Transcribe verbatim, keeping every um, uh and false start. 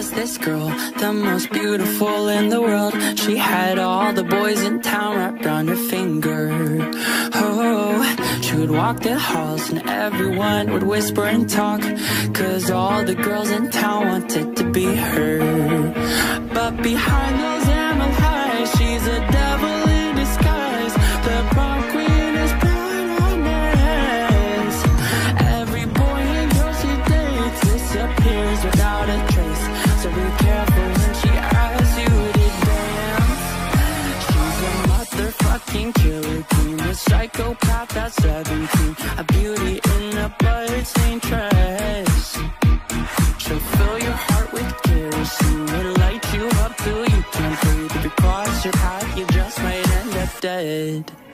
was this girl, the most beautiful in the world. She had all the boys in town wrapped around her finger. Oh, she would walk the halls and everyone would whisper and talk, 'cause all the girls in town wanted to be her. But behind those emerald eyes, she's a devil in disguise. The prom queen is blind on eyes. Every boy and girl she dates disappears without a trace, so be careful when she asks you to dance. She's a motherfucking killer queen, a psychopath at seventeen, a beauty in a bloodstained dress. She'll fill your heart with kerosene and light you up till you can't breathe. If you cross your path, you just might end up dead.